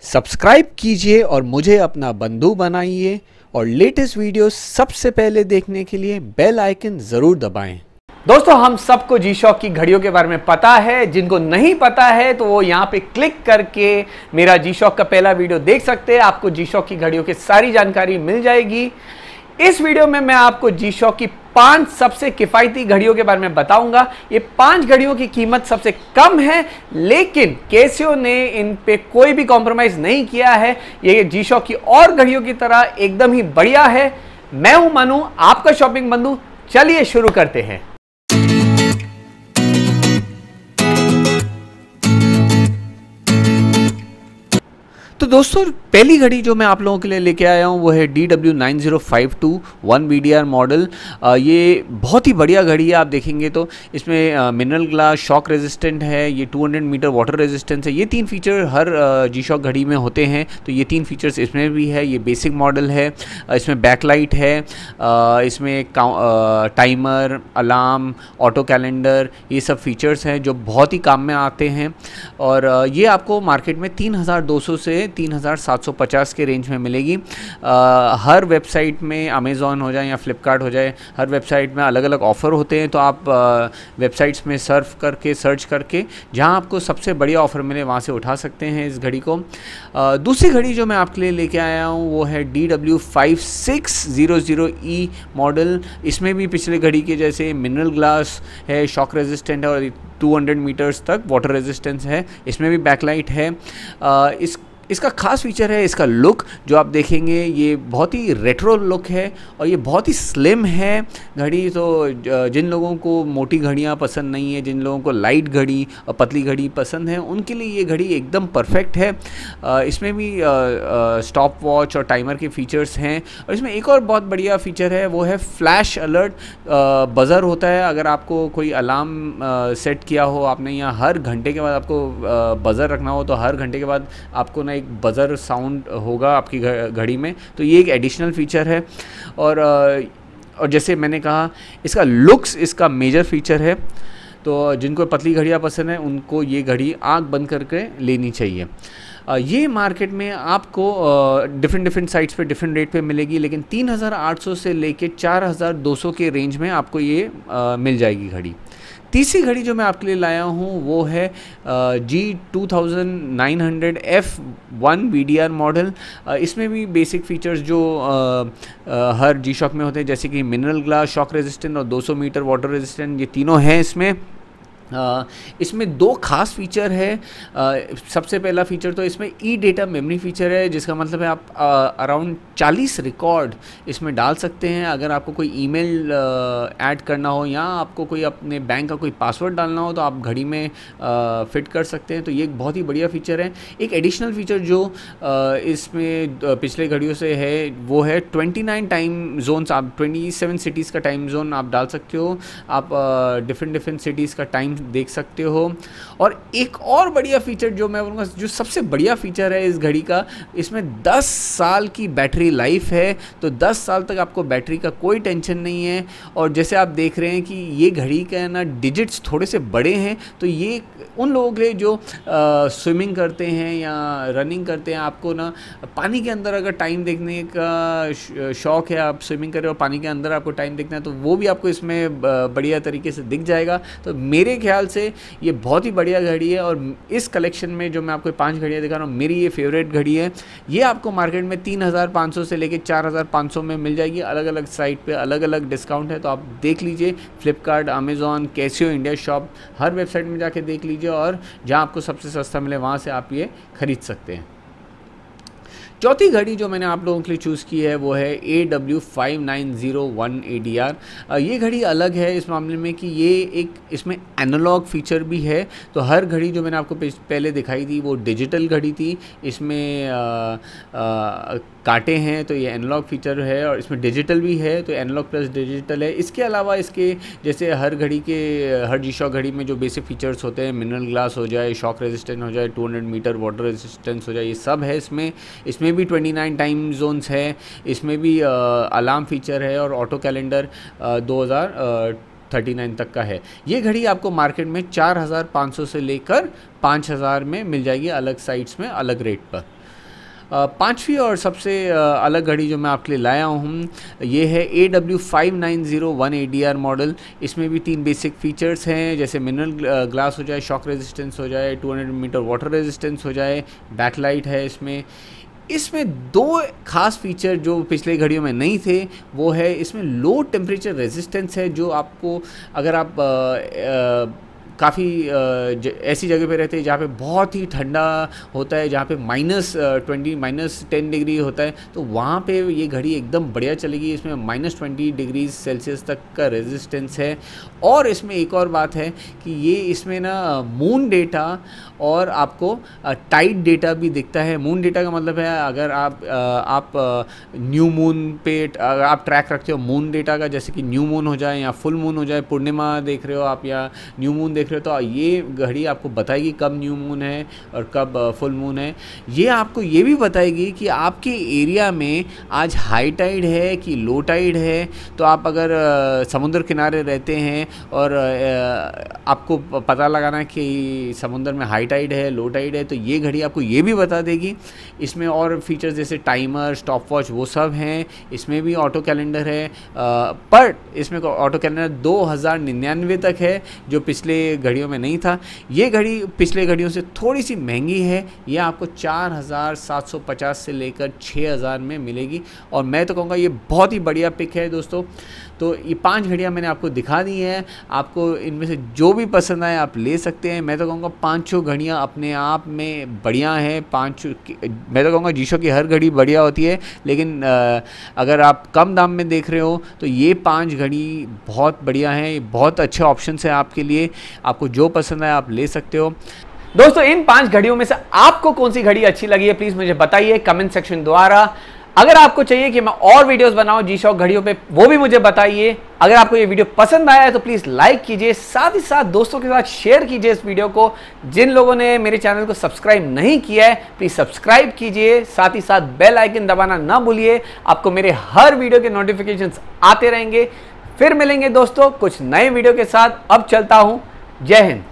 Subscribe कीजिए और मुझे अपना बंधु बनाइए और लेटेस्ट वीडियो सबसे पहले देखने के लिए बेल आइकन ज़रूर दबाएं। दोस्तों, हम सबको जी शॉक की घड़ियों के बारे में पता है। जिनको नहीं पता है तो वो यहाँ पे क्लिक करके मेरा जी शॉक का पहला वीडियो देख सकते हैं। आपको जी शॉक की घड़ियों की सारी जानकारी मिल जाएगी। इस वीडियो में मैं आपको जी शॉक की 5 सबसे किफायती घड़ियों के बारे में बताऊंगा। ये 5 घड़ियों की कीमत सबसे कम है, लेकिन कैसियो ने इन पे कोई भी कॉम्प्रोमाइज नहीं किया है। ये जी शॉक की और घड़ियों की तरह एकदम ही बढ़िया है। मैं हूं मनु, आपका शॉपिंग बंधु। चलिए शुरू करते हैं। तो दोस्तों, पहली घड़ी जो मैं आप लोगों के लिए लेके आया हूँ वो है DW9052 1VDR मॉडल। ये बहुत ही बढ़िया घड़ी है। आप देखेंगे तो इसमें मिनरल ग्लास, शॉक रेजिस्टेंट है, ये 200 मीटर वाटर रेजिस्टेंस है। ये 3 फीचर हर जी शॉक घड़ी में होते हैं, तो ये 3 फीचर्स इसमें भी है। ये बेसिक मॉडल है। इसमें बैकलाइट है, इसमें टाइमर, अलार्म, ऑटो कैलेंडर, ये सब फीचर्स हैं जो बहुत ही काम में आते हैं। और ये आपको मार्केट में 3200 से 3750 के रेंज में मिलेगी। हर वेबसाइट में, अमेज़ॉन हो जाए या फ्लिपकार्ट हो जाए, हर वेबसाइट में अलग अलग ऑफ़र होते हैं। तो आप वेबसाइट्स में सर्च करके जहां आपको सबसे बढ़िया ऑफ़र मिले वहां से उठा सकते हैं इस घड़ी को। दूसरी घड़ी जो मैं आपके लिए लेके आया हूं वो है DW5600E मॉडल। इसमें भी पिछले घड़ी के जैसे मिनरल ग्लास है, शॉक रेजिस्टेंट है और 200 मीटर्स तक वाटर रेजिस्टेंस है। इसमें भी बैकलाइट है। इसका खास फीचर है इसका लुक। जो आप देखेंगे ये बहुत ही रेट्रो लुक है और ये बहुत ही स्लिम है घड़ी। तो जिन लोगों को मोटी घड़ियाँ पसंद नहीं है, जिन लोगों को लाइट घड़ी और पतली घड़ी पसंद है, उनके लिए ये घड़ी एकदम परफेक्ट है। इसमें भी स्टॉप वॉच और टाइमर के फीचर्स हैं। और इसमें एक और बहुत बढ़िया फीचर है, वो है फ्लैश अलर्ट। बज़र होता है। अगर आपको कोई अलार्म सेट किया हो आपने, या हर घंटे के बाद आपको बज़र रखना हो, तो हर घंटे के बाद आपको ना एक बज़र साउंड होगा आपकी घड़ी में। तो ये एक एडिशनल फीचर है। और जैसे मैंने कहा, इसका लुक्स इसका मेजर फीचर है। तो जिनको पतली घड़ियाँ पसंद है उनको ये घड़ी आंख बंद करके लेनी चाहिए। ये मार्केट में आपको डिफरेंट साइट्स पे डिफरेंट रेट पे मिलेगी, लेकिन 3800 से लेके 4200 के रेंज में आपको ये मिल जाएगी घड़ी। तीसरी घड़ी जो मैं आपके लिए लाया हूँ वो है G2900F 1VDR मॉडल। इसमें भी बेसिक फीचर्स जो हर जी शॉक में होते हैं, जैसे कि मिनरल ग्लास, शॉक रेजिस्टेंट और 200 मीटर वाटर रेजिस्टेंट, ये तीनों हैं इसमें। इसमें 2 खास फीचर है। सबसे पहला फीचर तो इसमें ई डेटा मेमोरी फीचर है, जिसका मतलब है आप अराउंड 40 रिकॉर्ड इसमें डाल सकते हैं। अगर आपको कोई ईमेल ऐड करना हो या आपको कोई अपने बैंक का कोई पासवर्ड डालना हो तो आप घड़ी में फिट कर सकते हैं। तो ये एक बहुत ही बढ़िया फीचर है। एक एडिशनल फीचर जो इसमें पिछले घड़ियों से है वो है 29 टाइम जोन्स। आप 27 सिटीज़ का टाइम जोन आप डाल सकते हो। आप डिफरेंट सिटीज़ का टाइम देख सकते हो। और एक और बढ़िया फीचर जो मैं बोलूँगा, जो सबसे बढ़िया फीचर है इस घड़ी का, इसमें 10 साल की बैटरी लाइफ है। तो 10 साल तक आपको बैटरी का कोई टेंशन नहीं है। और जैसे आप देख रहे हैं कि ये घड़ी का ना डिजिट्स थोड़े से बड़े हैं, तो ये उन लोगों के लिए जो स्विमिंग करते हैं या रनिंग करते हैं, आपको ना पानी के अंदर अगर टाइम देखने का शौक़ है, आप स्विमिंग कर रहे हो पानी के अंदर आपको टाइम देखना है, तो वो भी आपको इसमें बढ़िया तरीके से दिख जाएगा। तो मेरे ख्याल से ये बहुत ही बढ़िया घड़ी है। और इस कलेक्शन में जो मैं आपको 5 घड़ियाँ दिखा रहा हूँ, मेरी ये फेवरेट घड़ी है। ये आपको मार्केट में 3500 से लेकर 4500 में मिल जाएगी। अलग अलग साइट पे अलग अलग डिस्काउंट है, तो आप देख लीजिए। Flipkart, Amazon, Casio India shop, हर वेबसाइट में जाके देख लीजिए और जहाँ आपको सबसे सस्ता मिले वहाँ से आप ये खरीद सकते हैं। चौथी घड़ी जो मैंने आप लोगों के लिए चूज़ की है वो है AW5901ADR। ये घड़ी अलग है इस मामले में कि ये एक इसमें एनालॉग फीचर भी है। तो हर घड़ी जो मैंने आपको पहले दिखाई थी वो डिजिटल घड़ी थी। इसमें कांटे हैं, तो ये एनालॉग फीचर है। और इसमें डिजिटल भी है, तो एनालॉग प्लस डिजिटल है। इसके अलावा इसके जैसे हर घड़ी के हर जी शॉक घड़ी में जो बेसिक फीचर्स होते हैं, मिनरल ग्लास हो जाए, शॉक रेजिस्टेंट हो जाए, 200 मीटर वाटर रेजिस्टेंस हो जाए, ये सब है इसमें। इसमें भी 29 टाइम जोन्स है। इसमें भी अलार्म फीचर है और ऑटो कैलेंडर 2039 तक का है। ये घड़ी आपको मार्केट में 4500 से लेकर 5000 में मिल जाएगी, अलग साइट्स में अलग रेट पर। पांचवी और सबसे अलग घड़ी जो मैं आपके लिए लाया हूँ ये है AW590 1ADR मॉडल। इसमें भी 3 बेसिक फीचर्स हैं, जैसे मिनरल ग्लास हो जाए, शॉक रेजिस्टेंस हो जाए, 200 मीटर वाटर रेजिस्टेंस हो जाए, बैकलाइट है इसमें। इसमें 2 खास फीचर जो पिछले घड़ियों में नहीं थे वो है इसमें लो टेम्परेचर रेजिस्टेंस है, जो आपको अगर आप काफ़ी ऐसी जगह पे रहते हैं जहाँ पे बहुत ही ठंडा होता है, जहाँ पे -20 -10 डिग्री होता है, तो वहाँ पे ये घड़ी एकदम बढ़िया चलेगी। इसमें -20 डिग्री सेल्सियस तक का रेजिस्टेंस है। और इसमें एक और बात है कि ये इसमें ना मून डेटा और आपको टाइड डेटा भी दिखता है। मून डेटा का मतलब है अगर आप न्यू मून पे अगर आप ट्रैक रखते हो मून डेटा का, जैसे कि न्यू मून हो जाए या फुल मून हो जाए, पूर्णिमा देख रहे हो आप या न्यू मून देख रहे हो, तो ये घड़ी आपको बताएगी कब न्यू मून है और कब फुल मून है। ये आपको ये भी बताएगी कि आपके एरिया में आज हाई टाइड है कि लो टाइड है। तो आप अगर समुद्र किनारे रहते हैं और आपको पता लगाना है कि समुद्र में हाई टाइड है, लो टाइड है, तो ये घड़ी आपको ये भी बता देगी। इसमें और फीचर्स जैसे टाइमर, स्टॉप वॉच वो सब हैं। इसमें भी ऑटो कैलेंडर है, पर इसमें ऑटो कैलेंडर 2099 तक है, जो पिछले घड़ियों में नहीं था। ये घड़ी पिछले घड़ियों से थोड़ी सी महंगी है, ये आपको 4750 से लेकर 6000 में मिलेगी। और मैं तो कहूँगा ये बहुत ही बढ़िया पिक है दोस्तों। तो ये 5 घड़ियाँ मैंने आपको दिखा दी हैं, आपको इनमें से जो भी पसंद आए आप ले सकते हैं। मैं तो कहूँगा 5 घड़ियाँ अपने आप में बढ़िया हैं। मैं तो कहूँगा G-Shock की हर घड़ी बढ़िया होती है, लेकिन अगर आप कम दाम में देख रहे हो तो ये 5 घड़ी बहुत बढ़िया हैं, बहुत अच्छे ऑप्शन है आपके लिए। आपको जो पसंद आए आप ले सकते हो। दोस्तों इन 5 घड़ियों में से आपको कौन सी घड़ी अच्छी लगी है प्लीज मुझे बताइए कमेंट सेक्शन द्वारा। अगर आपको चाहिए कि मैं और वीडियोस बनाऊं G-Shock घड़ियों पे, वो भी मुझे बताइए। अगर आपको ये वीडियो पसंद आया है तो प्लीज लाइक कीजिए, साथ ही साथ दोस्तों के साथ शेयर कीजिए इस वीडियो को। जिन लोगों ने मेरे चैनल को सब्सक्राइब नहीं किया है प्लीज सब्सक्राइब कीजिए, साथ ही साथ बेल आइकन दबाना ना भूलिए। आपको मेरे हर वीडियो के नोटिफिकेशंस आते रहेंगे। फिर मिलेंगे दोस्तों कुछ नए वीडियो के साथ। अब चलता हूं, जय हिंद।